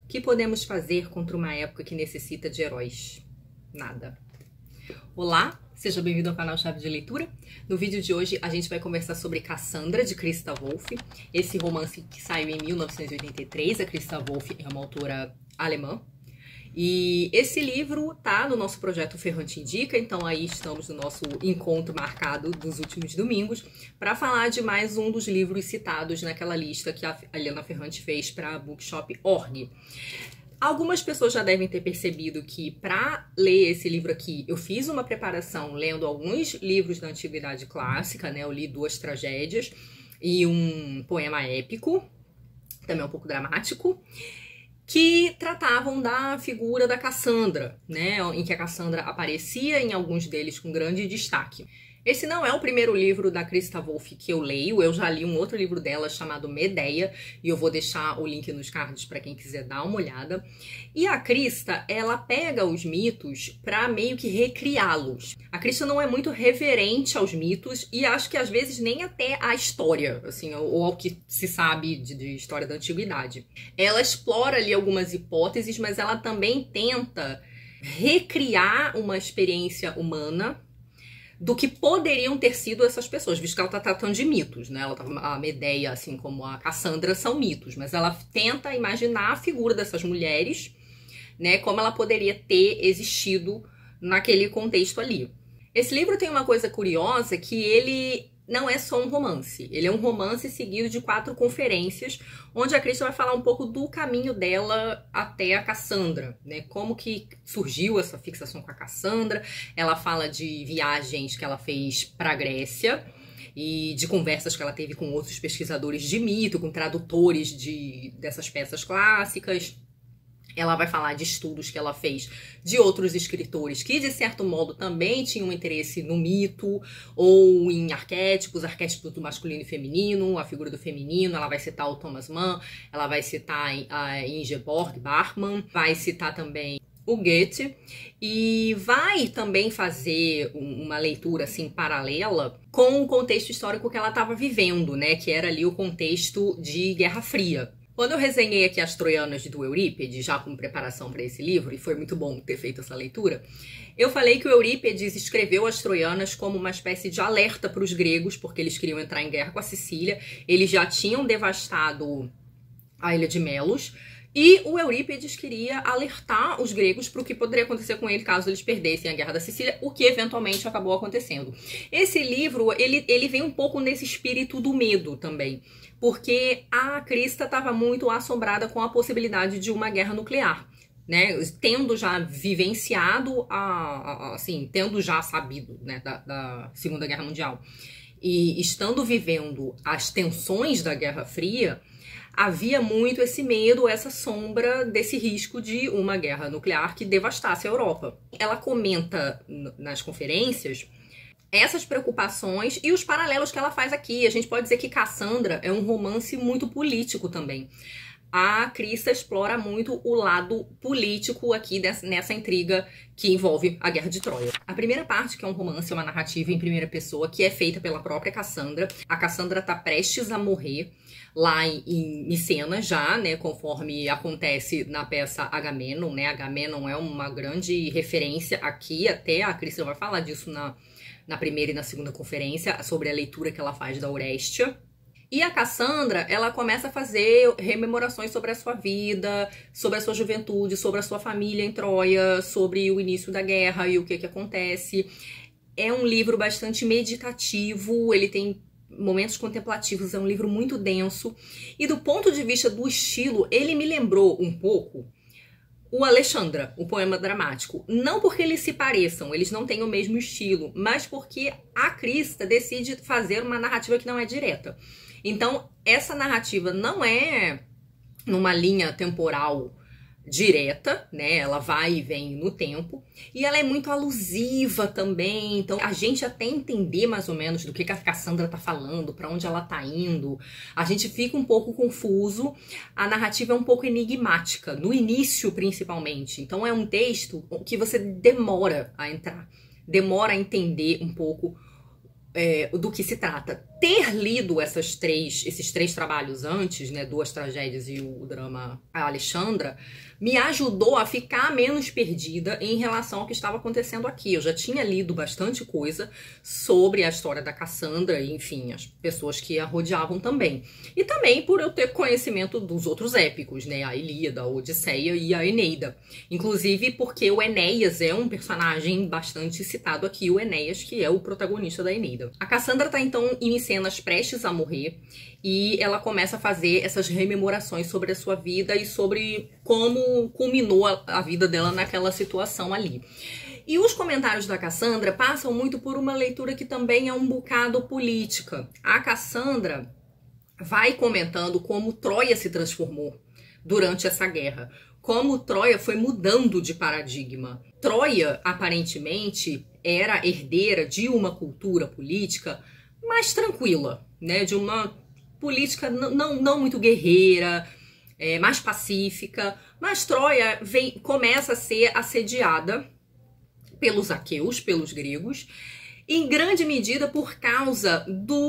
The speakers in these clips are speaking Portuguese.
que podemos fazer contra uma época que necessita de heróis? Nada. Olá, seja bem-vindo ao canal Chave de Leitura. No vídeo de hoje a gente vai conversar sobre Cassandra, de Christa Wolf. Esse romance que saiu em 1983, a Christa Wolf é uma autora alemã. E esse livro tá no nosso projeto Ferrante Indica, então aí estamos no nosso encontro marcado dos últimos domingos para falar de mais um dos livros citados naquela lista que a Helena Ferrante fez para a Bookshop.org. Algumas pessoas já devem ter percebido que para ler esse livro aqui eu fiz uma preparação lendo alguns livros da Antiguidade Clássica, né? Eu li 2 tragédias e um poema épico, também um pouco dramático, que tratavam da figura da Cassandra, né, em que a Cassandra aparecia em alguns deles com grande destaque. Esse não é o primeiro livro da Christa Wolf que eu leio, eu já li um outro livro dela chamado Medeia, e eu vou deixar o link nos cards para quem quiser dar uma olhada. E a Christa, ela pega os mitos para meio que recriá-los. A Christa não é muito reverente aos mitos e acho que às vezes nem até à história, assim, ou ao que se sabe de história da antiguidade. Ela explora ali algumas hipóteses, mas ela também tenta recriar uma experiência humana do que poderiam ter sido essas pessoas, visto que ela está tratando de mitos, né? A Medeia, assim como a Cassandra, são mitos, mas ela tenta imaginar a figura dessas mulheres, né? Como ela poderia ter existido naquele contexto ali. Esse livro tem uma coisa curiosa, que ele não é só um romance, ele é um romance seguido de 4 conferências, onde a Christa vai falar um pouco do caminho dela até a Cassandra, né? Como que surgiu essa fixação com a Cassandra. Ela fala de viagens que ela fez para a Grécia e de conversas que ela teve com outros pesquisadores de mito, com tradutores dessas peças clássicas. Ela vai falar de estudos que ela fez de outros escritores que, de certo modo, também tinham interesse no mito ou em arquétipos do masculino e feminino, a figura do feminino. Ela vai citar o Thomas Mann, ela vai citar a Ingeborg Bachmann, vai citar também o Goethe e vai também fazer uma leitura assim paralela com o contexto histórico que ela estava vivendo, né? Que era ali o contexto de Guerra Fria. Quando eu resenhei aqui As Troianas do Eurípides, já como preparação para esse livro, e foi muito bom ter feito essa leitura, eu falei que o Eurípides escreveu As Troianas como uma espécie de alerta para os gregos, porque eles queriam entrar em guerra com a Sicília, eles já tinham devastado a ilha de Melos, e o Eurípides queria alertar os gregos para o que poderia acontecer com ele caso eles perdessem a Guerra da Sicília, o que eventualmente acabou acontecendo. Esse livro, ele vem um pouco nesse espírito do medo também, porque a Christa estava muito assombrada com a possibilidade de uma guerra nuclear, né? Tendo já vivenciado, assim, tendo já sabido, né, da Segunda Guerra Mundial e estando vivendo as tensões da Guerra Fria, havia muito esse medo, essa sombra desse risco de uma guerra nuclear que devastasse a Europa. Ela comenta nas conferências essas preocupações e os paralelos que ela faz aqui. A gente pode dizer que Cassandra é um romance muito político também. A Christa explora muito o lado político aqui nessa intriga que envolve a Guerra de Troia. A primeira parte, que é um romance, é uma narrativa em primeira pessoa, que é feita pela própria Cassandra. A Cassandra tá prestes a morrer lá em Micena já, né, conforme acontece na peça Agamenon, né? Agamenon é uma grande referência aqui, até a Christa vai falar disso na primeira e na segunda conferência, sobre a leitura que ela faz da Orestia. E a Cassandra, ela começa a fazer rememorações sobre a sua vida, sobre a sua juventude, sobre a sua família em Troia, sobre o início da guerra e o que acontece. É um livro bastante meditativo, ele tem momentos contemplativos, é um livro muito denso. E do ponto de vista do estilo, ele me lembrou um pouco o Alexandra, o poema dramático. Não porque eles se pareçam, eles não têm o mesmo estilo, mas porque a Christa decide fazer uma narrativa que não é direta. Então, essa narrativa não é numa linha temporal direta, né? Ela vai e vem no tempo. E ela é muito alusiva também. Então, a gente até entender mais ou menos do que a Cassandra tá falando, para onde ela tá indo, a gente fica um pouco confuso. A narrativa é um pouco enigmática, no início principalmente. Então, é um texto que você demora a entrar, demora a entender um pouco do que se trata. ter lido esses três trabalhos antes, né, Duas Tragédias e o drama A Alexandra, me ajudou a ficar menos perdida em relação ao que estava acontecendo aqui. Eu já tinha lido bastante coisa sobre a história da Cassandra e, enfim, as pessoas que a rodeavam também. E também por eu ter conhecimento dos outros épicos, né, a Ilíada, a Odisseia e a Eneida. Inclusive porque o Enéas é um personagem bastante citado aqui, o Enéas, que é o protagonista da Eneida. A Cassandra está então em cenas prestes a morrer e ela começa a fazer essas rememorações sobre a sua vida e sobre como culminou a vida dela naquela situação ali. E os comentários da Cassandra passam muito por uma leitura que também é um bocado política. A Cassandra vai comentando como Troia se transformou durante essa guerra, como Troia foi mudando de paradigma. Troia, aparentemente, era herdeira de uma cultura política mais tranquila, né? De uma política não muito guerreira, mais pacífica. Mas Troia começa a ser assediada pelos aqueus, pelos gregos, em grande medida por causa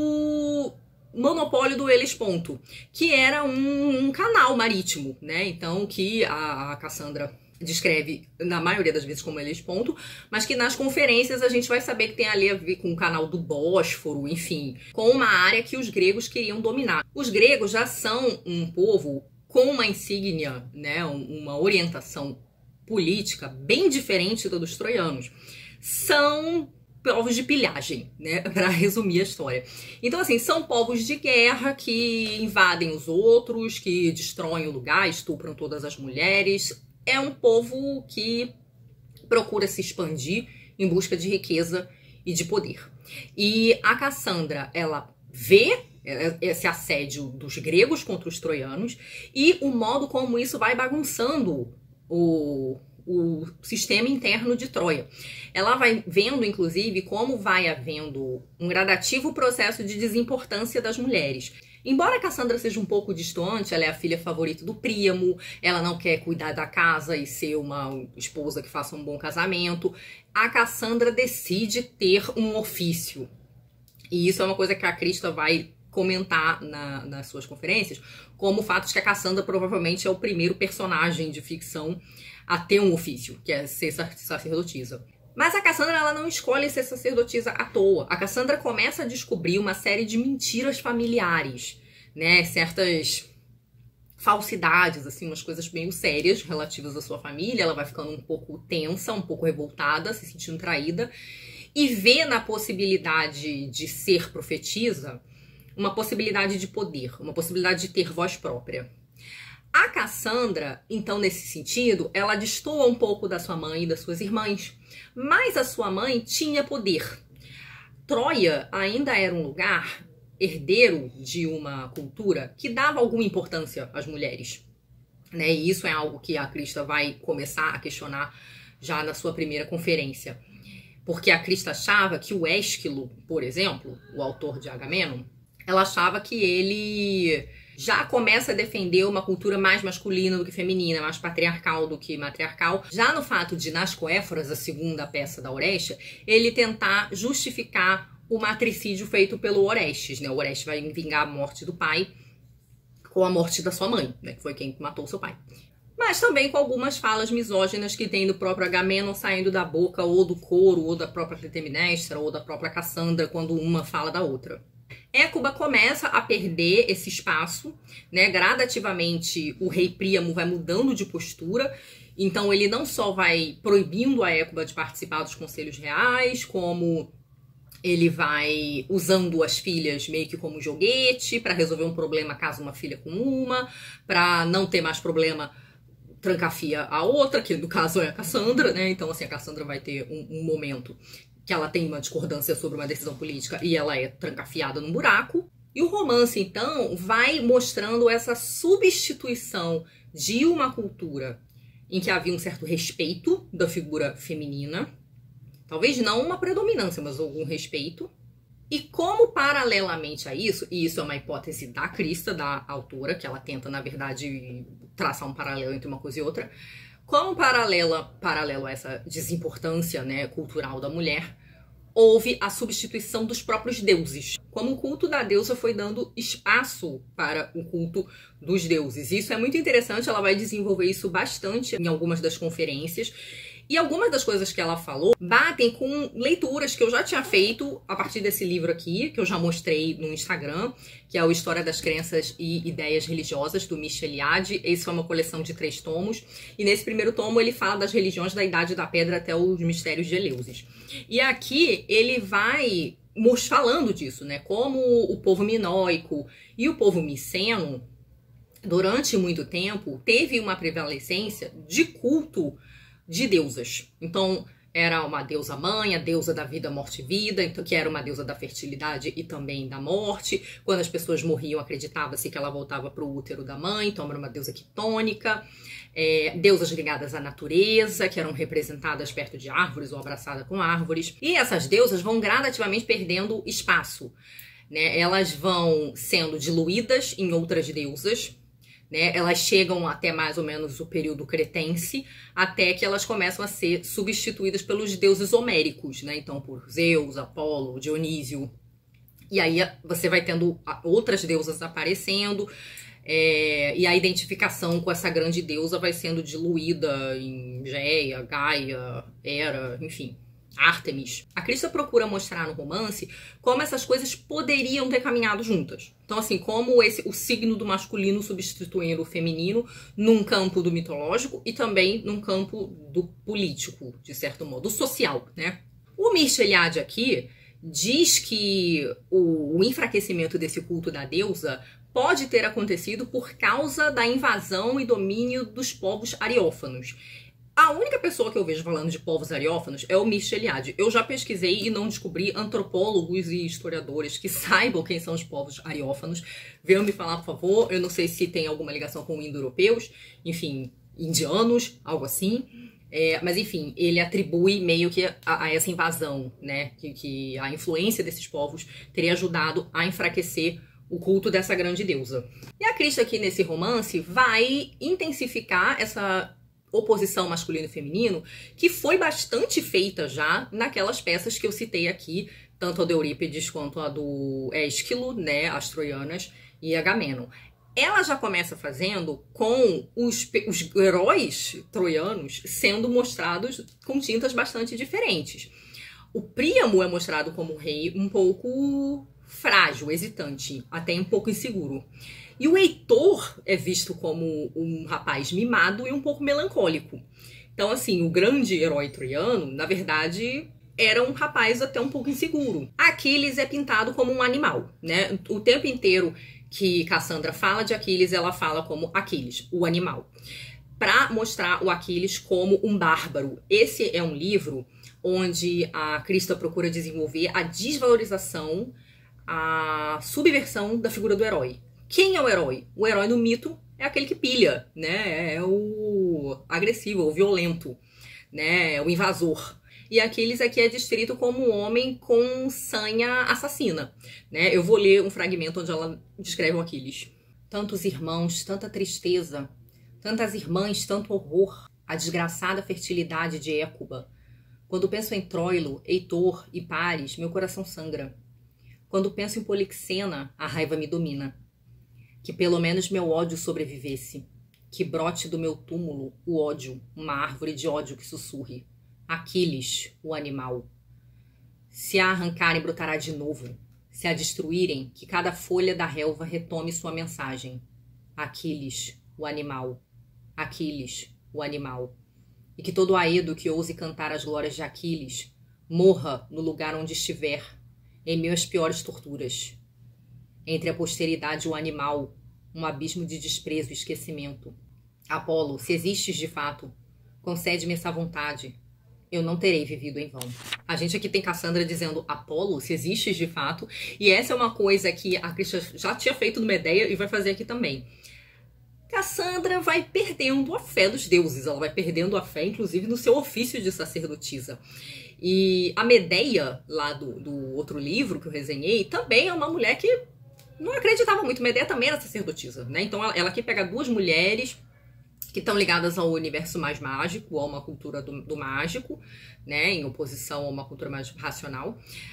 do monopólio do Helesponto, que era um canal marítimo, né? Então, que a Cassandra descreve, na maioria das vezes, como Helesponto, mas que nas conferências a gente vai saber que tem ali a ver com o canal do Bósforo, enfim, com uma área que os gregos queriam dominar. Os gregos já são um povo com uma insígnia, né, uma orientação política bem diferente da dos troianos. São povos de pilhagem, né, para resumir a história. Então, assim, são povos de guerra que invadem os outros, que destroem o lugar, estupram todas as mulheres. É um povo que procura se expandir em busca de riqueza e de poder. E a Cassandra, ela vê esse assédio dos gregos contra os troianos e o modo como isso vai bagunçando o sistema interno de Troia. Ela vai vendo, inclusive, como vai havendo um gradativo processo de desimportância das mulheres. Embora a Cassandra seja um pouco distante, ela é a filha favorita do Príamo, ela não quer cuidar da casa e ser uma esposa que faça um bom casamento, a Cassandra decide ter um ofício. E isso é uma coisa que a Crista vai comentar nas suas conferências, como o fato de que a Cassandra provavelmente é o primeiro personagem de ficção a ter um ofício, que é ser sacerdotisa. Mas a Cassandra, ela não escolhe ser sacerdotisa à toa. A Cassandra começa a descobrir uma série de mentiras familiares, né? Certas falsidades, assim, umas coisas meio sérias relativas à sua família. Ela vai ficando um pouco tensa, um pouco revoltada, se sentindo traída. E vê na possibilidade de ser profetisa uma possibilidade de poder, uma possibilidade de ter voz própria. A Cassandra, então, nesse sentido, ela destoa um pouco da sua mãe e das suas irmãs, mas a sua mãe tinha poder. Troia ainda era um lugar herdeiro de uma cultura que dava alguma importância às mulheres, né? E isso é algo que a Crista vai começar a questionar já na sua primeira conferência. Porque a Crista achava que o Ésquilo, por exemplo, o autor de Agamenon, ela achava que ele já começa a defender uma cultura mais masculina do que feminina, mais patriarcal do que matriarcal. Já no fato de, nas Coéforas, a segunda peça da Orestes, ele tentar justificar o matricídio feito pelo Orestes, né? O Orestes vai vingar a morte do pai com a morte da sua mãe, né? Que foi quem matou o seu pai. Mas também com algumas falas misóginas que tem do próprio Agamenon saindo da boca ou do coro, ou da própria Clitemnestra, ou da própria Cassandra, quando uma fala da outra. Écuba começa a perder esse espaço, né? Gradativamente o rei Príamo vai mudando de postura, então ele não só vai proibindo a Écuba de participar dos conselhos reais, como ele vai usando as filhas meio que como joguete para resolver um problema caso uma filha com uma, para não ter mais problema trancar-fia a outra, que no caso é a Cassandra, né? Então assim, a Cassandra vai ter um momento que ela tem uma discordância sobre uma decisão política e ela é trancafiada num buraco. E o romance, então, vai mostrando essa substituição de uma cultura em que havia um certo respeito da figura feminina, talvez não uma predominância, mas algum respeito. E como paralelamente a isso, e isso é uma hipótese da Crista, da autora, que ela tenta, na verdade, traçar um paralelo entre uma coisa e outra, como paralelo a essa desimportância, né, cultural da mulher, houve a substituição dos próprios deuses. Como o culto da deusa foi dando espaço para o culto dos deuses. Isso é muito interessante, ela vai desenvolver isso bastante em algumas das conferências. E algumas das coisas que ela falou batem com leituras que eu já tinha feito a partir desse livro aqui, que eu já mostrei no Instagram, que é o História das Crenças e Ideias Religiosas, do Michel Eliade. Esse é uma coleção de 3 tomos. E nesse primeiro tomo ele fala das religiões da Idade da Pedra até os Mistérios de Eleusis. E aqui ele vai falando disso, né? Como o povo minoico e o povo miceno, durante muito tempo, teve uma prevalecência de culto de deusas. Então, era uma deusa mãe, a deusa da vida, morte e vida, então, que era uma deusa da fertilidade e também da morte. Quando as pessoas morriam, acreditava-se que ela voltava para o útero da mãe, então era uma deusa quitônica. Deusas ligadas à natureza, que eram representadas perto de árvores ou abraçadas com árvores. E essas deusas vão gradativamente perdendo espaço, né? Elas vão sendo diluídas em outras deusas, né? Elas chegam até mais ou menos o período cretense, até que elas começam a ser substituídas pelos deuses homéricos, né? Então, por Zeus, Apolo, Dionísio. E aí você vai tendo outras deusas aparecendo, e a identificação com essa grande deusa vai sendo diluída em Geia, Gaia, Hera, enfim, Ártemis. A Krista procura mostrar no romance como essas coisas poderiam ter caminhado juntas. Então, assim, como o signo do masculino substituindo o feminino num campo do mitológico e também num campo do político, de certo modo, do social, né? O Michel Eliade aqui diz que o enfraquecimento desse culto da deusa pode ter acontecido por causa da invasão e domínio dos povos ariófanos. A única pessoa que eu vejo falando de povos ariófanos é o Michel Eliade. Eu já pesquisei e não descobri antropólogos e historiadores que saibam quem são os povos ariófanos. Venham me falar, por favor. Eu não sei se tem alguma ligação com indo-europeus, enfim, indianos, algo assim. Mas, enfim, ele atribui meio que a essa invasão, né? Que a influência desses povos teria ajudado a enfraquecer o culto dessa grande deusa. E a Krista aqui nesse romance vai intensificar essa oposição masculino e feminino, que foi bastante feita já naquelas peças que eu citei aqui, tanto a do Eurípides quanto a do Ésquilo, né, as troianas e Agamenon. Ela já começa fazendo com os heróis troianos sendo mostrados com tintas bastante diferentes. O Príamo é mostrado como um rei um pouco frágil, hesitante, até um pouco inseguro. E o Heitor é visto como um rapaz mimado e um pouco melancólico. Então, assim, o grande herói troiano, na verdade, era um rapaz até um pouco inseguro. Aquiles é pintado como um animal, né? O tempo inteiro que Cassandra fala de Aquiles, ela fala como Aquiles, o animal, para mostrar o Aquiles como um bárbaro. Esse é um livro onde a Krista procura desenvolver a desvalorização, a subversão da figura do herói. Quem é o herói? O herói no mito é aquele que pilha, né? É o agressivo, o violento, né? É o invasor. E Aquiles aqui é descrito como um homem com sanha assassina, né? Eu vou ler um fragmento onde ela descreve o Aquiles. Tantos irmãos, tanta tristeza, tantas irmãs, tanto horror, a desgraçada fertilidade de Écuba. Quando penso em Troilo, Heitor e Paris, meu coração sangra. Quando penso em Polixena, a raiva me domina. Que pelo menos meu ódio sobrevivesse. Que brote do meu túmulo o ódio, uma árvore de ódio que sussurre. Aquiles, o animal. Se a arrancarem, brotará de novo. Se a destruírem, que cada folha da relva retome sua mensagem. Aquiles, o animal. Aquiles, o animal. E que todo aedo que ouse cantar as glórias de Aquiles morra no lugar onde estiver, em meio às piores torturas. Entre a posteridade e o animal, um abismo de desprezo e esquecimento. Apolo, se existes de fato, concede-me essa vontade. Eu não terei vivido em vão. A gente aqui tem Cassandra dizendo Apolo, se existes de fato. E essa é uma coisa que a Krista já tinha feito no Medeia e vai fazer aqui também. Cassandra vai perdendo a fé dos deuses. Ela vai perdendo a fé, inclusive, no seu ofício de sacerdotisa. E a Medeia, lá do outro livro que eu resenhei, também é uma mulher que não acreditava muito. Medeia também era sacerdotisa, né? Então ela aqui pega duas mulheres que estão ligadas ao universo mais mágico, a uma cultura do mágico, né, em oposição a uma cultura mais racional.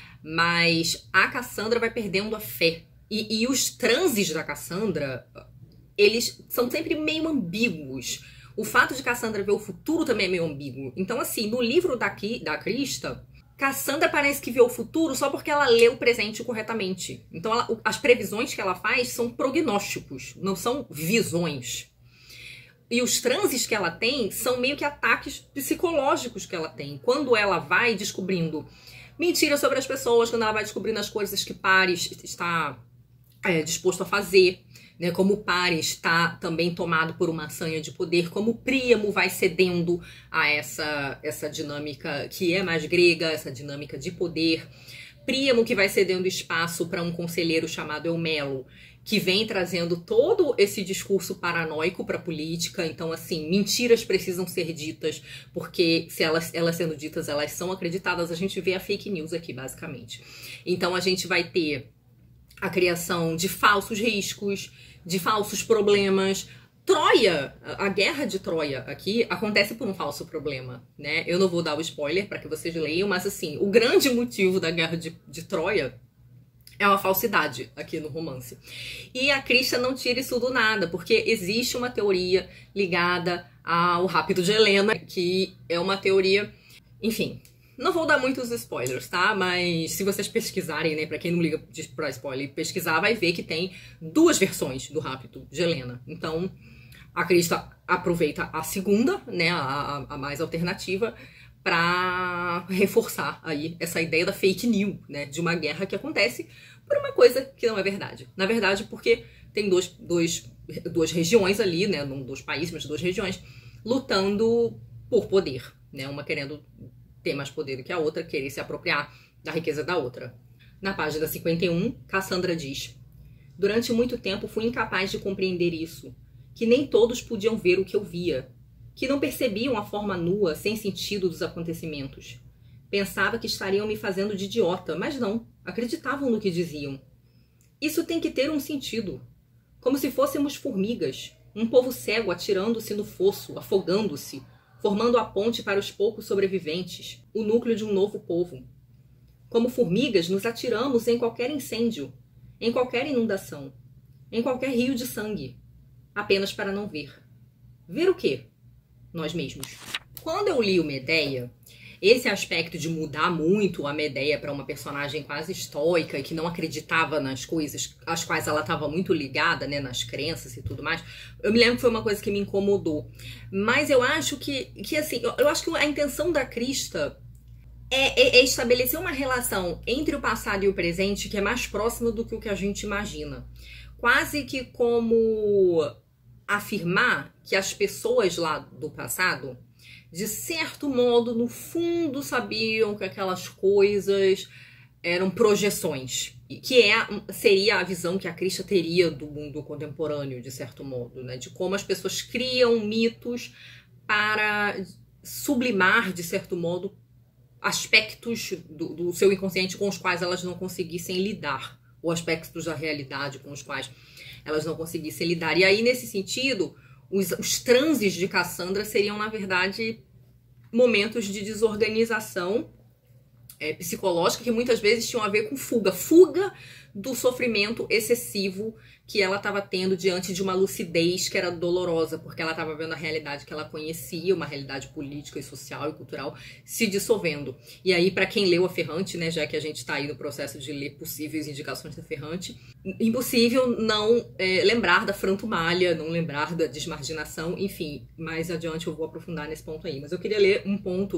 Mas a Cassandra vai perdendo a fé. E os transes da Cassandra, eles são sempre meio ambíguos. O fato de Cassandra ver o futuro também é meio ambíguo. Então, assim, no livro da Krista, Cassandra parece que vê o futuro só porque ela lê o presente corretamente. Então, as previsões que ela faz são prognósticos, não são visões. E os transes que ela tem são meio que ataques psicológicos que ela tem. Quando ela vai descobrindo mentiras sobre as pessoas, quando ela vai descobrindo as coisas que Paris está disposto a fazer, né? Como Paris está também tomado por uma sanha de poder, como Príamo vai cedendo a essa dinâmica que é mais grega, essa dinâmica de poder. Príamo que vai cedendo espaço para um conselheiro chamado Eumelo, que vem trazendo todo esse discurso paranoico para a política. Então, assim, mentiras precisam ser ditas, porque se elas sendo ditas, elas são acreditadas. A gente vê a fake news aqui, basicamente. Então, a gente vai ter a criação de falsos riscos, de falsos problemas. Troia, a guerra de Troia aqui acontece por um falso problema, né? Eu não vou dar o spoiler para que vocês leiam, mas assim, o grande motivo da guerra de Troia é uma falsidade aqui no romance. E a Krista não tira isso do nada, porque existe uma teoria ligada ao Rápido de Helena, que é uma teoria... Enfim, não vou dar muitos spoilers, tá? Mas se vocês pesquisarem, né, pra quem não liga pra spoiler, pesquisar, vai ver que tem duas versões do Rápido de Helena. Então, a Krista aproveita a segunda, né, a mais alternativa, para reforçar aí essa ideia da fake news, né, de uma guerra que acontece por uma coisa que não é verdade. Na verdade, porque tem duas regiões ali, né, não dois países, mas duas regiões, lutando por poder, né, uma querendo ter mais poder do que a outra, querer se apropriar da riqueza da outra. Na página 51, Cassandra diz: durante muito tempo fui incapaz de compreender isso, que nem todos podiam ver o que eu via, que não percebiam a forma nua, sem sentido dos acontecimentos. Pensava que estariam me fazendo de idiota, mas não, acreditavam no que diziam. Isso tem que ter um sentido. Como se fôssemos formigas, um povo cego atirando-se no fosso, afogando-se, formando a ponte para os poucos sobreviventes, o núcleo de um novo povo. Como formigas, nos atiramos em qualquer incêndio, em qualquer inundação, em qualquer rio de sangue, apenas para não ver. Ver o quê? Nós mesmos. Quando eu li o Medeia, esse aspecto de mudar muito a Medeia para uma personagem quase estoica e que não acreditava nas coisas às quais ela estava muito ligada, né, nas crenças e tudo mais, eu me lembro que foi uma coisa que me incomodou. Mas eu acho que assim, eu acho que a intenção da Krista é estabelecer uma relação entre o passado e o presente que é mais próxima do que o que a gente imagina. Quase que como afirmar que as pessoas lá do passado, de certo modo, no fundo, sabiam que aquelas coisas eram projeções. Que seria a visão que a Krista teria do mundo contemporâneo, de certo modo, né? De como as pessoas criam mitos para sublimar, de certo modo, aspectos do seu inconsciente com os quais elas não conseguissem lidar, ou aspectos da realidade com os quais elas não conseguissem lidar. E aí, nesse sentido, os transes de Cassandra seriam, na verdade, momentos de desorganização psicológica que muitas vezes tinham a ver com fuga do sofrimento excessivo que ela estava tendo diante de uma lucidez que era dolorosa, porque ela estava vendo a realidade que ela conhecia, uma realidade política e social e cultural, se dissolvendo. E aí, para quem leu a Ferrante, né, já que a gente está aí no processo de ler possíveis indicações da Ferrante, impossível não lembrar da Frantumália, não lembrar da desmarginação, enfim, mais adiante eu vou aprofundar nesse ponto aí. Mas eu queria ler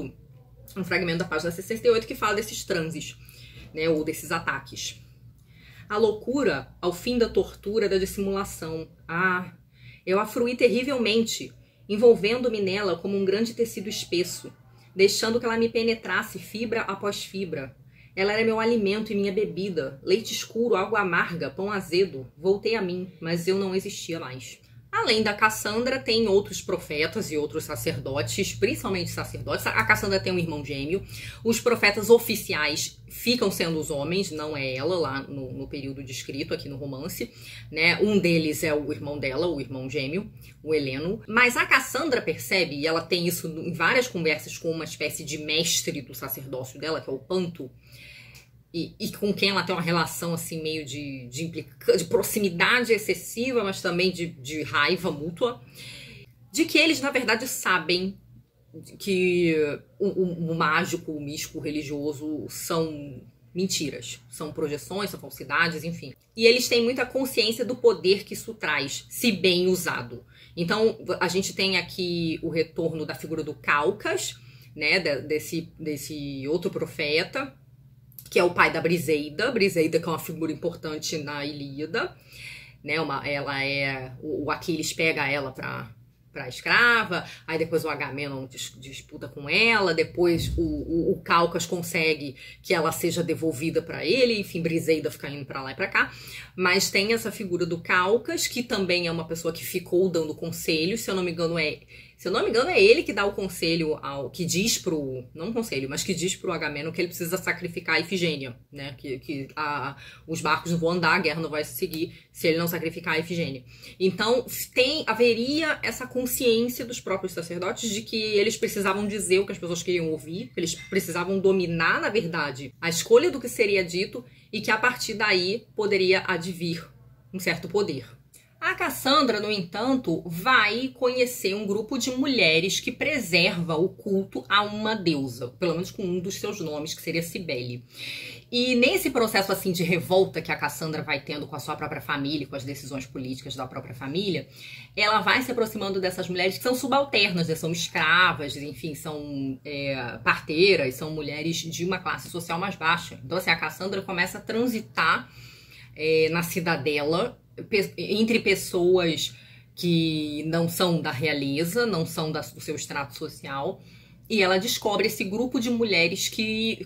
um fragmento da página 68 que fala desses transes, né, ou desses ataques. A loucura ao fim da tortura da dissimulação. Ah, eu a fruí terrivelmente, envolvendo-me nela como um grande tecido espesso, deixando que ela me penetrasse fibra após fibra. Ela era meu alimento e minha bebida, leite escuro, água amarga, pão azedo. Voltei a mim, mas eu não existia mais. Além da Cassandra, tem outros profetas e outros sacerdotes, principalmente sacerdotes. A Cassandra tem um irmão gêmeo. Os profetas oficiais ficam sendo os homens, não é ela, lá no período descrito aqui no romance, né? Um deles é o irmão dela, o irmão gêmeo, o Heleno. Mas a Cassandra percebe, e ela tem isso em várias conversas com uma espécie de mestre do sacerdócio dela, que é o Panto, e com quem ela tem uma relação assim meio de proximidade excessiva, mas também de raiva mútua, de que eles na verdade sabem que o mágico, o místico, o religioso são mentiras, são projeções, são falsidades, enfim. E eles têm muita consciência do poder que isso traz, se bem usado. Então a gente tem aqui o retorno da figura do Calcas, né, desse outro profeta, que é o pai da Briseida. Briseida, que é uma figura importante na Ilíada, né? Ela é... O Aquiles pega ela pra escrava, aí depois o Agamenon disputa com ela, depois o Calcas consegue que ela seja devolvida pra ele, enfim, Briseida fica indo pra lá e pra cá. Mas tem essa figura do Calcas, que também é uma pessoa que ficou dando conselhos, se eu não me engano é ele que dá o conselho que diz pro, não conselho, mas que diz pro Agamenon que ele precisa sacrificar a Ifigênia, né? Que os barcos não vão andar, a guerra não vai se seguir se ele não sacrificar a Ifigênia. Então haveria essa consciência dos próprios sacerdotes de que eles precisavam dizer o que as pessoas queriam ouvir, eles precisavam dominar, na verdade, a escolha do que seria dito e que a partir daí poderia advir um certo poder. A Cassandra, no entanto, vai conhecer um grupo de mulheres que preserva o culto a uma deusa, pelo menos com um dos seus nomes, que seria Cibele. E nesse processo assim de revolta que a Cassandra vai tendo com a sua própria família, com as decisões políticas da própria família, ela vai se aproximando dessas mulheres que são subalternas, né? São escravas, enfim, são parteiras, são mulheres de uma classe social mais baixa. Então assim, a Cassandra começa a transitar na cidadela entre pessoas que não são da realeza, não são do seu extrato social, e ela descobre esse grupo de mulheres que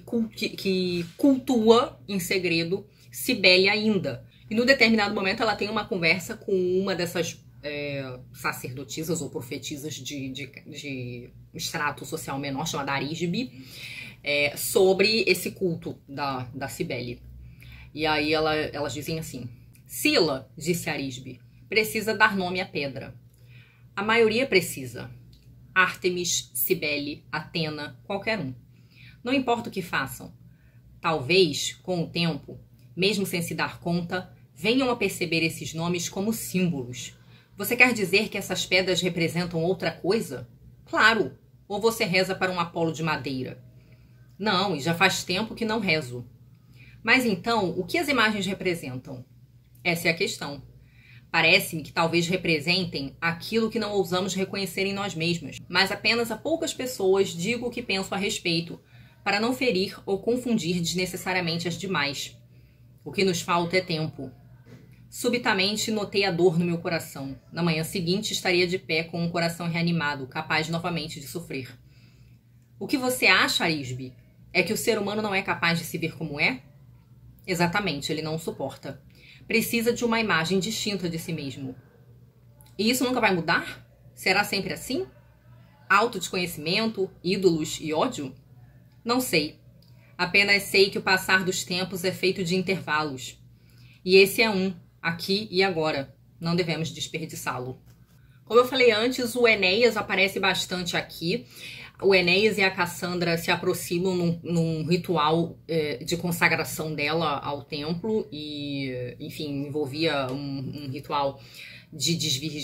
cultua em segredo Cibele ainda. E no determinado momento ela tem uma conversa com uma dessas sacerdotisas ou profetisas de extrato social menor, chamada Arisbe, sobre esse culto da Cibele. E aí elas dizem assim: Sila, disse Arisbe, precisa dar nome à pedra. A maioria precisa. Ártemis, Cibele, Atena, qualquer um. Não importa o que façam. Talvez, com o tempo, mesmo sem se dar conta, venham a perceber esses nomes como símbolos. Você quer dizer que essas pedras representam outra coisa? Claro. Ou você reza para um Apolo de madeira? Não, e já faz tempo que não rezo. Mas então, o que as imagens representam? Essa é a questão. Parece-me que talvez representem aquilo que não ousamos reconhecer em nós mesmas, mas apenas a poucas pessoas digo o que penso a respeito, para não ferir ou confundir desnecessariamente as demais. O que nos falta é tempo. Subitamente notei a dor no meu coração. Na manhã seguinte estaria de pé com um coração reanimado, capaz novamente de sofrer. O que você acha, Arisbe? É que o ser humano não é capaz de se ver como é? Exatamente, ele não o suporta. Precisa de uma imagem distinta de si mesmo. E isso nunca vai mudar? Será sempre assim? Autodesconhecimento, ídolos e ódio? Não sei. Apenas sei que o passar dos tempos é feito de intervalos. E esse é um, aqui e agora. Não devemos desperdiçá-lo. Como eu falei antes, o Enéas aparece bastante aqui. O Enéas e a Cassandra se aproximam num ritual de consagração dela ao templo e, enfim, envolvia um ritual de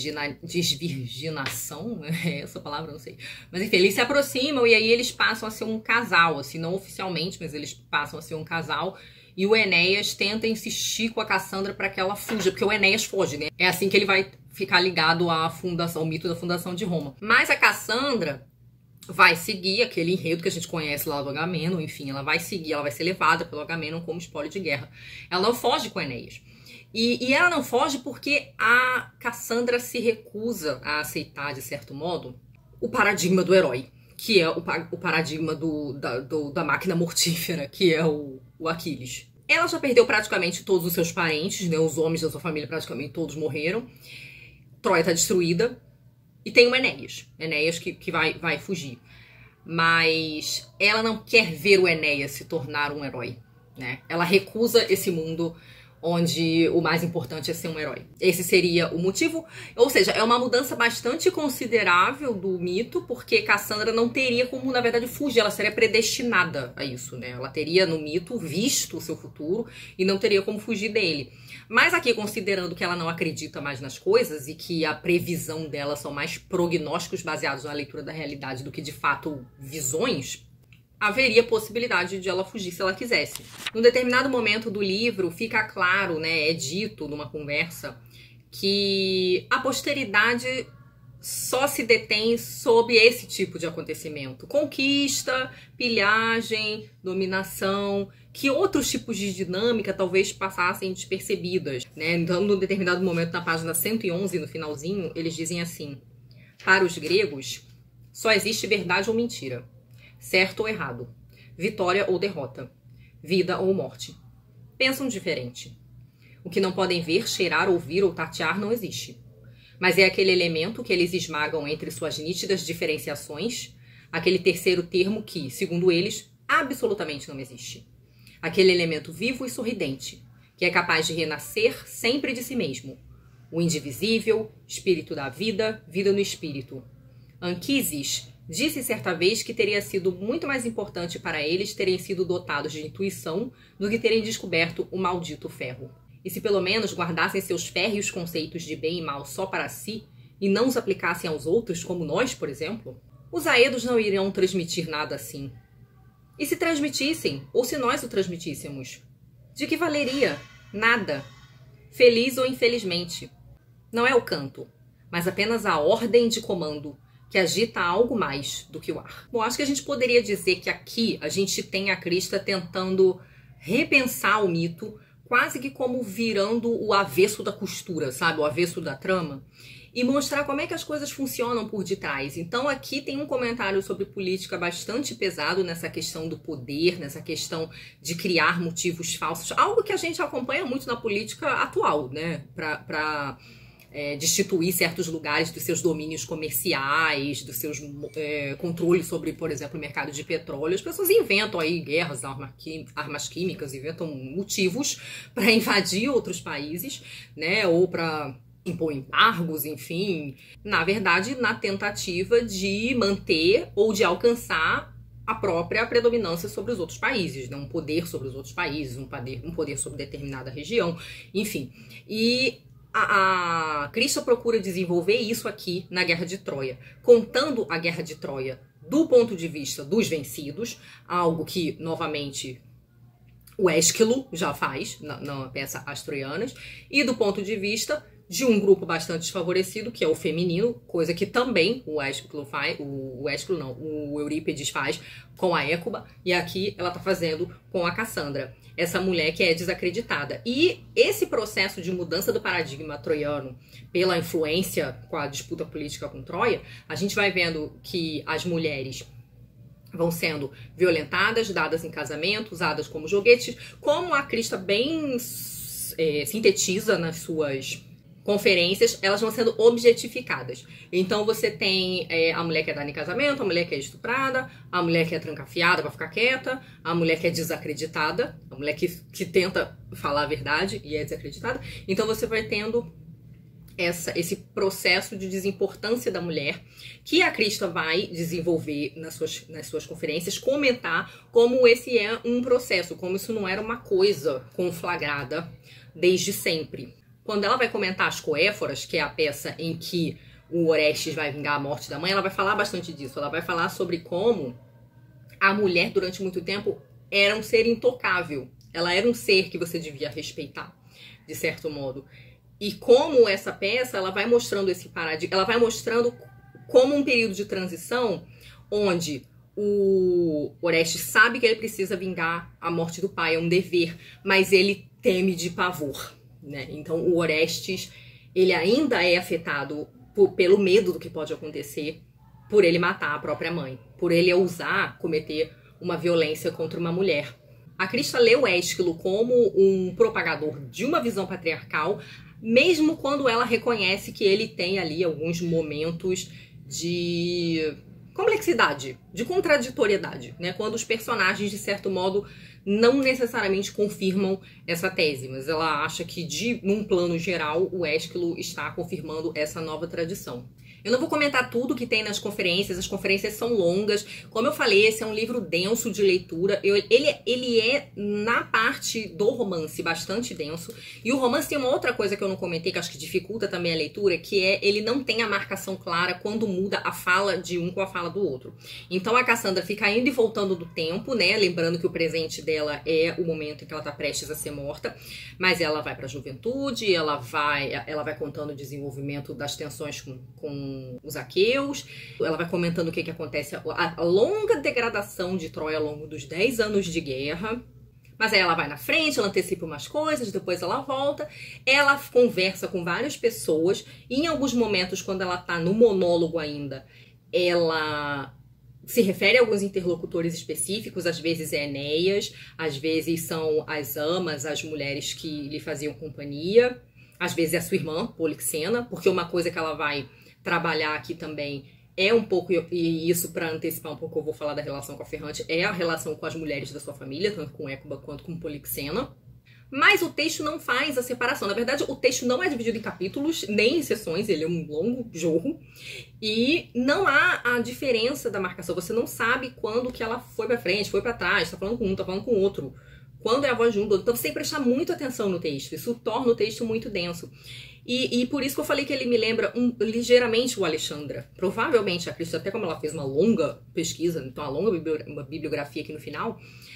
desvirginação, essa palavra eu não sei. Mas enfim, eles se aproximam e aí eles passam a ser um casal, assim, não oficialmente, mas eles passam a ser um casal. E o Enéas tenta insistir com a Cassandra para que ela fuja, porque o Enéas foge, né? É assim que ele vai ficar ligado à fundação, ao mito da fundação de Roma. Mas a Cassandra vai seguir aquele enredo que a gente conhece lá do Agamenon, enfim, ela vai seguir, ela vai ser levada pelo Agamenon como espólio de guerra. Ela não foge com o Enéas. E ela não foge porque a Cassandra se recusa a aceitar, de certo modo, o paradigma do herói, que é o paradigma da máquina mortífera, que é o Aquiles. Ela já perdeu praticamente todos os seus parentes, né? Os homens da sua família praticamente todos morreram. Troia tá destruída e tem o Enéas. Enéas que vai fugir. Mas ela não quer ver o Enéas se tornar um herói, né? Ela recusa esse mundo onde o mais importante é ser um herói. Esse seria o motivo. Ou seja, é uma mudança bastante considerável do mito, porque Cassandra não teria como, na verdade, fugir. Ela seria predestinada a isso, né? Ela teria, no mito, visto o seu futuro e não teria como fugir dele. Mas aqui, considerando que ela não acredita mais nas coisas e que a previsão dela são mais prognósticos baseados na leitura da realidade do que, de fato, visões, haveria possibilidade de ela fugir se ela quisesse. Num determinado momento do livro, fica claro, né, é dito numa conversa, que a posteridade só se detém sob esse tipo de acontecimento. Conquista, pilhagem, dominação, que outros tipos de dinâmica talvez passassem despercebidas, né? Então, num determinado momento, na página 111, no finalzinho, eles dizem assim: para os gregos, só existe verdade ou mentira, certo ou errado, vitória ou derrota, vida ou morte. Pensam diferente. O que não podem ver, cheirar, ouvir ou tatear não existe. Mas é aquele elemento que eles esmagam entre suas nítidas diferenciações, aquele terceiro termo que, segundo eles, absolutamente não existe. Aquele elemento vivo e sorridente, que é capaz de renascer sempre de si mesmo. O indivisível, espírito da vida, vida no espírito. Anquises disse certa vez que teria sido muito mais importante para eles terem sido dotados de intuição do que terem descoberto o maldito ferro. E se pelo menos guardassem seus férreos conceitos de bem e mal só para si e não os aplicassem aos outros, como nós, por exemplo, os aedos não iriam transmitir nada assim. E se transmitissem, ou se nós o transmitíssemos? De que valeria? Nada. Feliz ou infelizmente. Não é o canto, mas apenas a ordem de comando, que agita algo mais do que o ar. Bom, acho que a gente poderia dizer que aqui a gente tem a Krista tentando repensar o mito, quase que como virando o avesso da costura, sabe? O avesso da trama. E mostrar como é que as coisas funcionam por detrás. Então aqui tem um comentário sobre política bastante pesado nessa questão do poder, nessa questão de criar motivos falsos. Algo que a gente acompanha muito na política atual, né? Pra destituir certos lugares dos seus domínios comerciais, dos seus controles sobre, por exemplo, o mercado de petróleo. As pessoas inventam aí guerras, armas químicas, inventam motivos para invadir outros países, né? Ou para impor embargos, enfim. Na verdade, na tentativa de manter ou de alcançar a própria predominância sobre os outros países, né? Um poder sobre os outros países, um poder sobre determinada região, enfim. E a Krista procura desenvolver isso aqui na Guerra de Troia, contando a Guerra de Troia do ponto de vista dos vencidos, algo que, novamente, o Ésquilo já faz na peça As Troianas, e do ponto de vista de um grupo bastante desfavorecido, que é o feminino, coisa que também o Eurípides faz com a Écuba, e aqui ela tá fazendo com a Cassandra, essa mulher que é desacreditada. E esse processo de mudança do paradigma troiano pela influência com a disputa política com Troia, a gente vai vendo que as mulheres vão sendo violentadas, dadas em casamento, usadas como joguetes, como a Krista bem sintetiza nas suas conferências, elas vão sendo objetificadas. Então você tem a mulher que é dada em casamento, a mulher que é estuprada, a mulher que é trancafiada pra ficar quieta, a mulher que é desacreditada, a mulher que tenta falar a verdade e é desacreditada. Então você vai tendo esse processo de desimportância da mulher, que a Krista vai desenvolver nas suas conferências, comentar como esse é um processo, como isso não era uma coisa conflagrada desde sempre. Quando ela vai comentar as Coéforas, que é a peça em que o Orestes vai vingar a morte da mãe, ela vai falar bastante disso. Ela vai falar sobre como a mulher, durante muito tempo, era um ser intocável. Ela era um ser que você devia respeitar, de certo modo. E como essa peça, ela vai mostrando esse paradigma, ela vai mostrando como um período de transição onde o Orestes sabe que ele precisa vingar a morte do pai, é um dever, mas ele teme de pavor, né? Então o Orestes, ele ainda é afetado pelo medo do que pode acontecer, por ele matar a própria mãe, por ele ousar cometer uma violência contra uma mulher. A Krista lê o Ésquilo como um propagador de uma visão patriarcal, mesmo quando ela reconhece que ele tem ali alguns momentos de complexidade, de contraditoriedade, né? Quando os personagens, de certo modo, não necessariamente confirmam essa tese, mas ela acha que, num plano geral, o Ésquilo está confirmando essa nova tradição. Eu não vou comentar tudo que tem nas conferências, as conferências são longas. Como eu falei, esse é um livro denso de leitura. Ele é, na parte do romance, bastante denso. E o romance tem uma outra coisa que eu não comentei, que acho que dificulta também a leitura, que é ele não tem a marcação clara quando muda a fala de um com a fala do outro. Então a Cassandra fica indo e voltando do tempo, né? Lembrando que o presente dela é o momento em que ela tá prestes a ser morta. Mas ela vai pra juventude, ela vai contando o desenvolvimento das tensões com os aqueus, ela vai comentando o que acontece, a longa degradação de Troia ao longo dos 10 anos de guerra. Mas aí ela vai na frente, ela antecipa umas coisas, depois ela volta, ela conversa com várias pessoas, e em alguns momentos, quando ela tá no monólogo ainda, ela se refere a alguns interlocutores específicos, às vezes é Enéas, às vezes são as amas, as mulheres que lhe faziam companhia, às vezes é a sua irmã, Polixena, porque uma coisa que ela vai trabalhar aqui também é um pouco, e isso para antecipar um pouco, eu vou falar da relação com a Ferrante, é a relação com as mulheres da sua família, tanto com Écuba quanto com Polixena. Mas o texto não faz a separação. Na verdade, o texto não é dividido em capítulos, nem em seções, ele é um longo jorro. E não há a diferença da marcação. Você não sabe quando que ela foi para frente, foi para trás, tá falando com um, tá falando com o outro. Quando é a voz de um do outro. Então você tem que prestar muita atenção no texto. Isso torna o texto muito denso. E por isso que eu falei que ele me lembra ligeiramente o Alexandra. Provavelmente a Crista, até como ela fez uma longa pesquisa, então uma longa bibliografia aqui no final,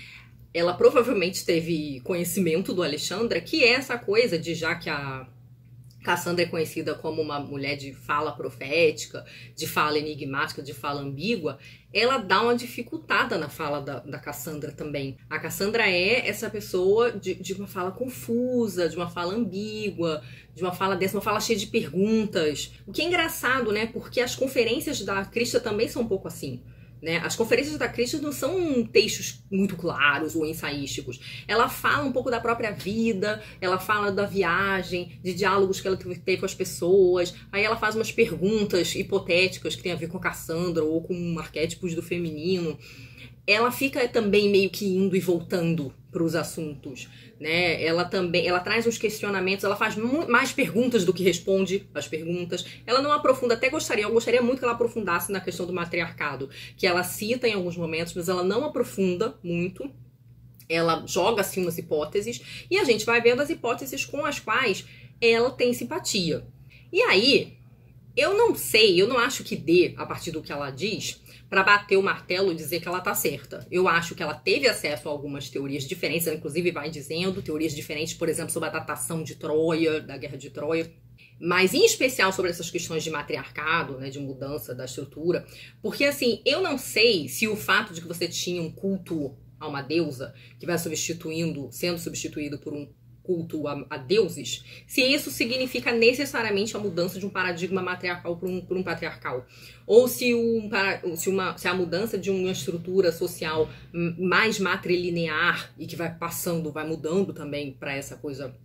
ela provavelmente teve conhecimento do Alexandra, que é essa coisa de, já que a Cassandra é conhecida como uma mulher de fala profética, de fala enigmática, de fala ambígua, ela dá uma dificultada na fala da Cassandra também. A Cassandra é essa pessoa de uma fala confusa, de uma fala ambígua, de uma fala dessa, uma fala cheia de perguntas. O que é engraçado, né? Porque as conferências da Crista também são um pouco assim. Né? As conferências da Crista não são textos muito claros ou ensaísticos. Ela fala um pouco da própria vida, ela fala da viagem, de diálogos que ela teve com as pessoas. Aí ela faz umas perguntas hipotéticas que tem a ver com a Cassandra ou com arquétipos do feminino. Ela fica também meio que indo e voltando para os assuntos, né? Ela traz uns questionamentos, ela faz mais perguntas do que responde as perguntas. Ela não aprofunda, eu gostaria muito que ela aprofundasse na questão do matriarcado, que ela cita em alguns momentos, mas ela não aprofunda muito. Ela joga assim umas hipóteses e a gente vai vendo as hipóteses com as quais ela tem simpatia. E aí, eu não acho que dê, a partir do que ela diz, para bater o martelo e dizer que ela tá certa. Eu acho que ela teve acesso a algumas teorias diferentes, ela inclusive vai dizendo teorias diferentes, por exemplo, sobre a datação de Troia, da Guerra de Troia, mas em especial sobre essas questões de matriarcado, né, de mudança da estrutura, porque assim, eu não sei se o fato de que você tinha um culto a uma deusa, que vai sendo substituído por um culto a deuses, se isso significa necessariamente a mudança de um paradigma matriarcal por um patriarcal. Ou se a mudança de uma estrutura social mais matrilinear e que vai mudando também para essa coisa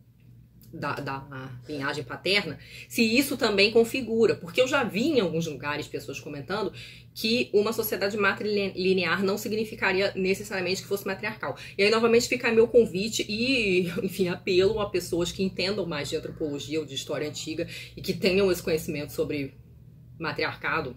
da linhagem paterna, se isso também configura, porque eu já vi em alguns lugares pessoas comentando que uma sociedade matrilinear não significaria necessariamente que fosse matriarcal. E aí novamente fica meu convite e, enfim, apelo a pessoas que entendam mais de antropologia ou de história antiga e que tenham esse conhecimento sobre patriarcado,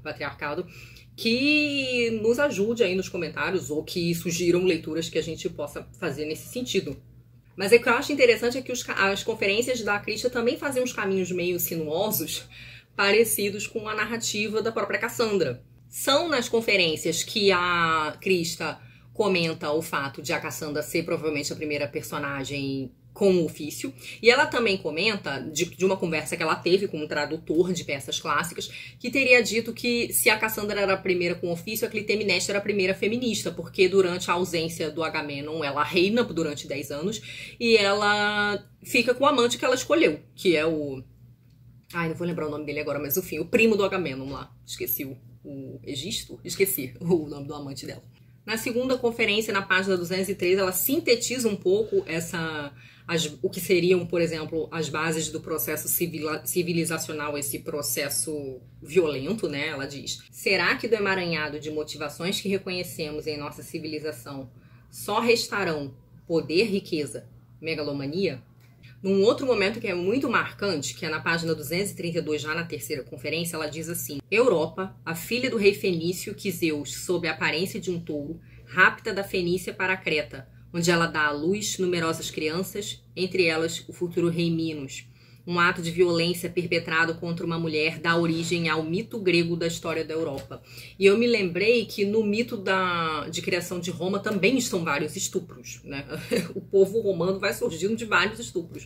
que nos ajude aí nos comentários ou que sugiram leituras que a gente possa fazer nesse sentido. Mas o que eu acho interessante é que as conferências da Crista também fazem uns caminhos meio sinuosos, parecidos com a narrativa da própria Cassandra. São nas conferências que a Crista comenta o fato de a Cassandra ser provavelmente a primeira personagem com o ofício, e ela também comenta de uma conversa que ela teve com um tradutor de peças clássicas, que teria dito que se a Cassandra era a primeira com ofício, a Clitemnestra era a primeira feminista, porque durante a ausência do Agamenon, ela reina durante 10 anos, e ela fica com o amante que ela escolheu, que é o... Ai, não vou lembrar o nome dele agora, mas enfim, o primo do Agamenon lá, esqueci o Egisto? Esqueci o nome do amante dela. Na segunda conferência, na página 203, ela sintetiza um pouco o que seriam, por exemplo, as bases do processo civilizacional, esse processo violento, né? Ela diz: será que do emaranhado de motivações que reconhecemos em nossa civilização só restarão poder, riqueza, megalomania? Num outro momento que é muito marcante, que é na página 232, já na terceira conferência, ela diz assim: Europa, a filha do rei fenício que Zeus, sob a aparência de um touro, rapta da Fenícia para a Creta, onde ela dá à luz numerosas crianças, entre elas o futuro rei Minos. Um ato de violência perpetrado contra uma mulher dá origem ao mito grego da história da Europa. E eu me lembrei que no mito de criação de Roma também estão vários estupros, né? O povo romano vai surgindo de vários estupros.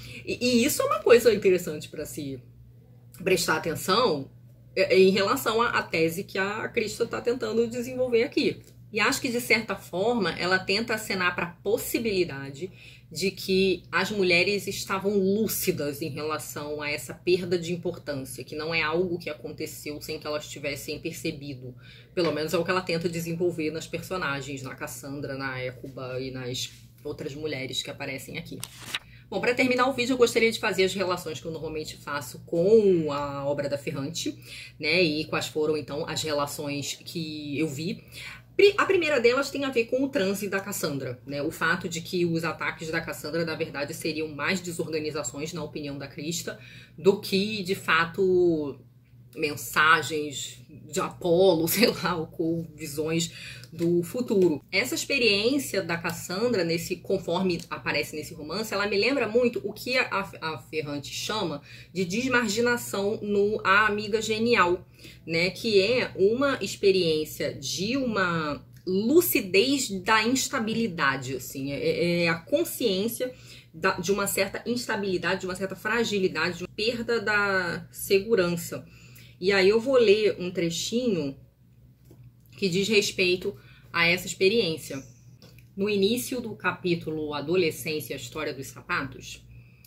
E isso é uma coisa interessante para se prestar atenção em relação à tese que a Krista está tentando desenvolver aqui. E acho que, de certa forma, ela tenta acenar para a possibilidade de que as mulheres estavam lúcidas em relação a essa perda de importância, que não é algo que aconteceu sem que elas tivessem percebido. Pelo menos é o que ela tenta desenvolver nas personagens, na Cassandra, na Écuba e nas outras mulheres que aparecem aqui. Bom, para terminar o vídeo, eu gostaria de fazer as relações que eu normalmente faço com a obra da Ferrante, né? E quais foram, então, as relações que eu vi. A primeira delas tem a ver com o transe da Cassandra, né? O fato de que os ataques da Cassandra, na verdade, seriam mais desorganizações, na opinião da Krista, do que, de fato, mensagens de Apolo, sei lá, ou visões do futuro. Essa experiência da Cassandra, conforme aparece nesse romance, ela me lembra muito o que a Ferrante chama de desmarginação no A Amiga Genial, né? Que é uma experiência de uma lucidez da instabilidade, assim, é a consciência de uma certa instabilidade, de uma certa fragilidade, de uma perda da segurança. E aí eu vou ler um trechinho que diz respeito a essa experiência. No início do capítulo Adolescência, a História dos Sapatos,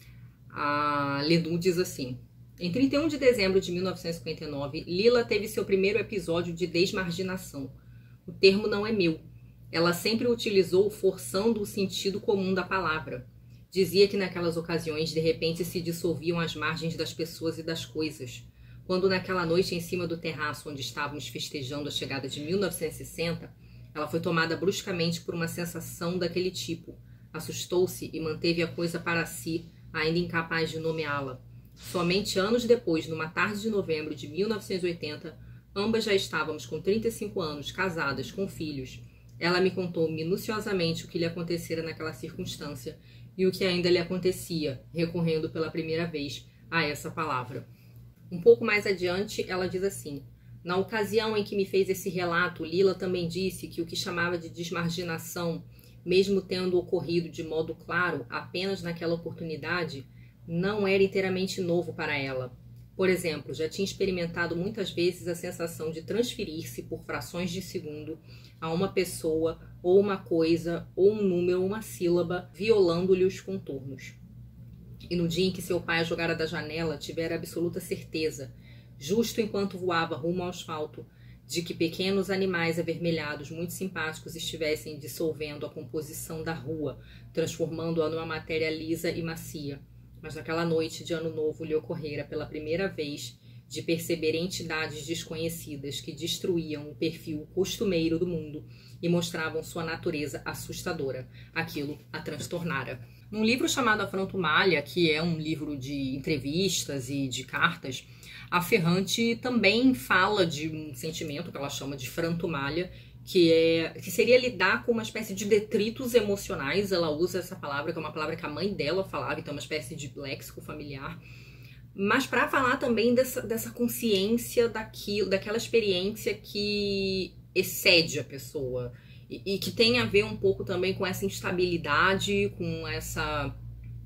a Ledoux diz assim: em 31 de dezembro de 1959, Lila teve seu primeiro episódio de desmarginação. O termo não é meu. Ela sempre o utilizou forçando o sentido comum da palavra. Dizia que naquelas ocasiões, de repente, se dissolviam as margens das pessoas e das coisas. Quando naquela noite em cima do terraço onde estávamos festejando a chegada de 1960, ela foi tomada bruscamente por uma sensação daquele tipo. Assustou-se e manteve a coisa para si, ainda incapaz de nomeá-la. Somente anos depois, numa tarde de novembro de 1980, ambas já estávamos com 35 anos, casadas, com filhos. Ela me contou minuciosamente o que lhe acontecera naquela circunstância e o que ainda lhe acontecia, recorrendo pela primeira vez a essa palavra. Um pouco mais adiante, ela diz assim: na ocasião em que me fez esse relato, Lila também disse que o que chamava de desmarginação, mesmo tendo ocorrido de modo claro apenas naquela oportunidade, não era inteiramente novo para ela. Por exemplo, já tinha experimentado muitas vezes a sensação de transferir-se por frações de segundo a uma pessoa, ou uma coisa, ou um número, ou uma sílaba, violando-lhe os contornos. E no dia em que seu pai a jogara da janela, tivera absoluta certeza, justo enquanto voava rumo ao asfalto, de que pequenos animais avermelhados muito simpáticos estivessem dissolvendo a composição da rua, transformando-a numa matéria lisa e macia. Mas naquela noite de ano novo lhe ocorrera pela primeira vez de perceber entidades desconhecidas que destruíam o perfil costumeiro do mundo e mostravam sua natureza assustadora. Aquilo a transtornara. Num livro chamado Afrantomalha, que é um livro de entrevistas e de cartas, a Ferrante também fala de um sentimento que ela chama de frantomalha, que seria lidar com uma espécie de detritos emocionais. Ela usa essa palavra, que é uma palavra que a mãe dela falava, então é uma espécie de léxico familiar, mas para falar também dessa consciência daquela experiência que excede a pessoa e que tem a ver um pouco também com essa instabilidade, com essa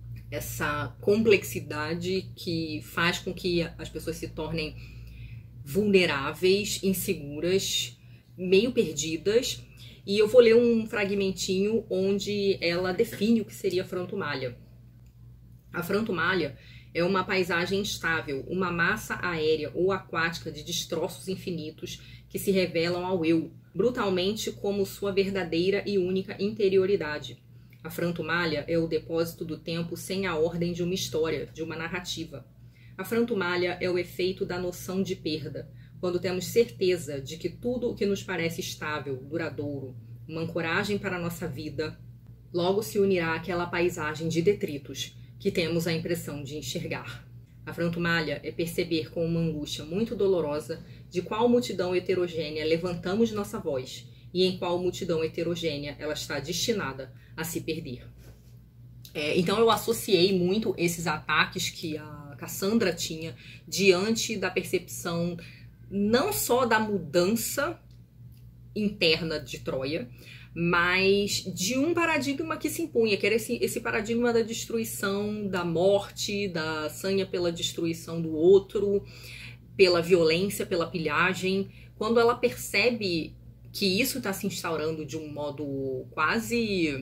complexidade que faz com que as pessoas se tornem vulneráveis, inseguras, meio perdidas. E eu vou ler um fragmentinho onde ela define o que seria a frantomalha. A frantomalha é uma paisagem instável, uma massa aérea ou aquática de destroços infinitos que se revelam ao eu, brutalmente como sua verdadeira e única interioridade. A Frantumalha é o depósito do tempo sem a ordem de uma história, de uma narrativa. A Frantumalha é o efeito da noção de perda, quando temos certeza de que tudo o que nos parece estável, duradouro, uma ancoragem para a nossa vida, logo se unirá àquela paisagem de detritos que temos a impressão de enxergar. A Frantumalha é perceber com uma angústia muito dolorosa de qual multidão heterogênea levantamos nossa voz e em qual multidão heterogênea ela está destinada a se perder. Então eu associei muito esses ataques que a Cassandra tinha diante da percepção não só da mudança interna de Troia, mas de um paradigma que se impunha, que era esse paradigma da destruição, da morte, da sanha pela destruição do outro, pela violência, pela pilhagem. Quando ela percebe que isso está se instaurando de um modo quase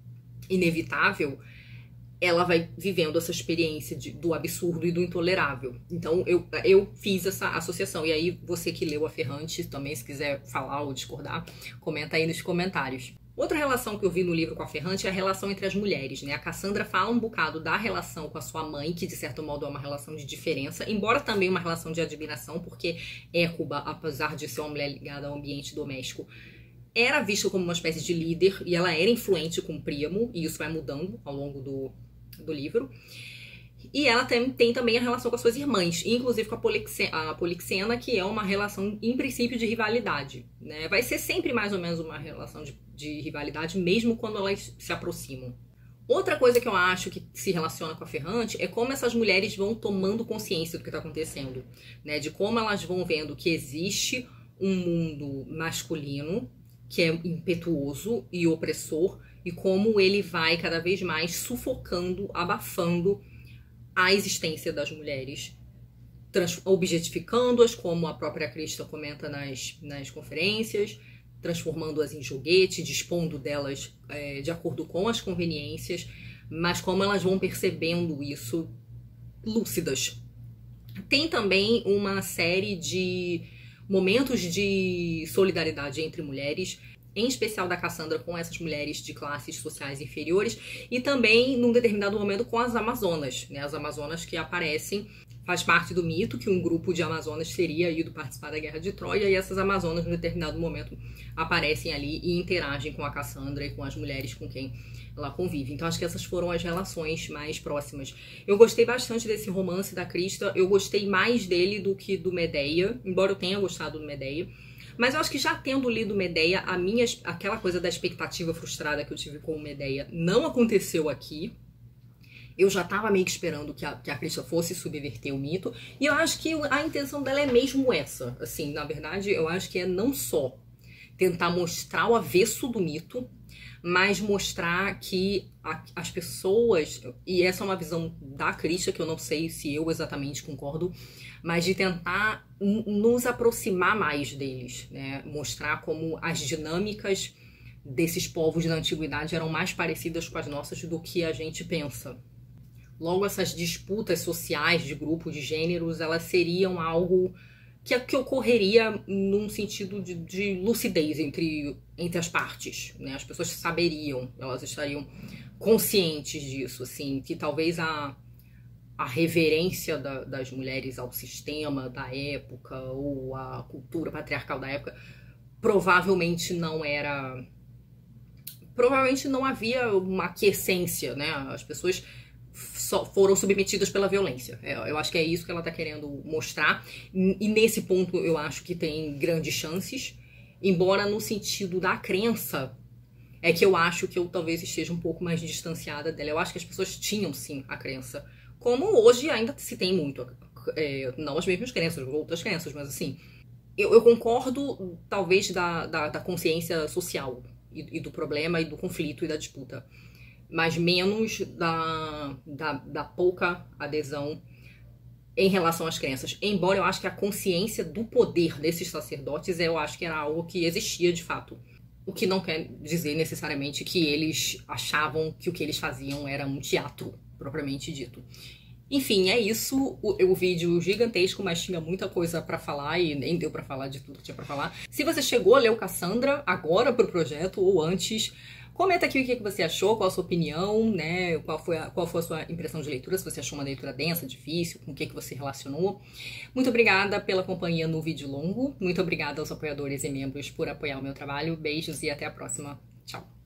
inevitável, ela vai vivendo essa experiência do absurdo e do intolerável. Então eu fiz essa associação. E aí você que leu a Ferrante também, se quiser falar ou discordar, comenta aí nos comentários. Outra relação que eu vi no livro com a Ferrante é a relação entre as mulheres, né? A Cassandra fala um bocado da relação com a sua mãe, que de certo modo é uma relação de diferença, embora também uma relação de admiração, porque Hécuba, apesar de ser uma mulher ligada ao ambiente doméstico, era vista como uma espécie de líder, e ela era influente com Príamo, e isso vai mudando ao longo do livro. E ela tem também a relação com as suas irmãs, inclusive com a Polixena, que é uma relação, em princípio, de rivalidade, né? Vai ser sempre mais ou menos uma relação de rivalidade, mesmo quando elas se aproximam. Outra coisa que eu acho que se relaciona com a Ferrante é como essas mulheres vão tomando consciência do que está acontecendo, né? De como elas vão vendo que existe um mundo masculino que é impetuoso e opressor, e como ele vai cada vez mais sufocando, abafando a existência das mulheres, objetificando-as, como a própria Crista comenta nas conferências, transformando-as em joguete, dispondo delas de acordo com as conveniências, mas como elas vão percebendo isso lúcidas. Tem também uma série de momentos de solidariedade entre mulheres, em especial da Cassandra com essas mulheres de classes sociais inferiores, e também num determinado momento com as Amazonas, né? As Amazonas que aparecem, faz parte do mito que um grupo de Amazonas teria ido participar da Guerra de Troia, e essas Amazonas num determinado momento aparecem ali e interagem com a Cassandra e com as mulheres com quem ela convive. Então acho que essas foram as relações mais próximas. Eu gostei bastante desse romance da Crista, eu gostei mais dele do que do Medeia, embora eu tenha gostado do Medeia. Mas eu acho que já tendo lido Medeia, aquela coisa da expectativa frustrada que eu tive com o Medeia não aconteceu aqui. Eu já tava meio que esperando que a Crista fosse subverter o mito. E eu acho que a intenção dela é mesmo essa. Assim, na verdade, eu acho que é não só tentar mostrar o avesso do mito, mas mostrar que as pessoas, e essa é uma visão da Crista, que eu não sei se eu exatamente concordo, mas de tentar nos aproximar mais deles, né? Mostrar como as dinâmicas desses povos da antiguidade eram mais parecidas com as nossas do que a gente pensa. Logo, essas disputas sociais de grupos, de gêneros, elas seriam algo que ocorreria num sentido de lucidez entre as partes, né? As pessoas saberiam, elas estariam conscientes disso, assim, que talvez a reverência das mulheres ao sistema da época ou a cultura patriarcal da época provavelmente não havia uma aquiescência, né? As pessoas só foram submetidas pela violência. Eu acho que é isso que ela está querendo mostrar. E nesse ponto eu acho que tem grandes chances. Embora no sentido da crença, é que eu acho que eu talvez esteja um pouco mais distanciada dela. Eu acho que as pessoas tinham sim a crença. Como hoje ainda se tem muito. Não as mesmas crenças, outras crenças, mas assim... Eu concordo talvez da consciência social e do problema e do conflito e da disputa, mas menos da pouca adesão em relação às crenças. Embora eu acho que a consciência do poder desses sacerdotes, eu acho que era algo que existia de fato. O que não quer dizer necessariamente que eles achavam que o que eles faziam era um teatro, propriamente dito. Enfim, é isso. O vídeo gigantesco, mas tinha muita coisa pra falar e nem deu pra falar de tudo que tinha pra falar. Se você chegou a ler o Cassandra agora pro projeto ou antes, comenta aqui o que você achou, qual a sua opinião, né? Qual foi a sua impressão de leitura, se você achou uma leitura densa, difícil, com o que você relacionou. Muito obrigada pela companhia no vídeo longo. Muito obrigada aos apoiadores e membros por apoiar o meu trabalho. Beijos e até a próxima. Tchau!